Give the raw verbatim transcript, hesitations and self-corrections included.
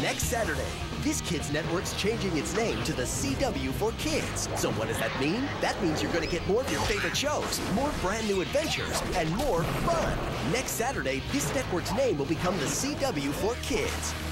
next Saturday. This Kids Network's changing its name to the C W four Kids. So what does that mean? That means you're going to get more of your favorite shows, more brand new adventures, and more fun. Next Saturday, this network's name will become the C W four Kids.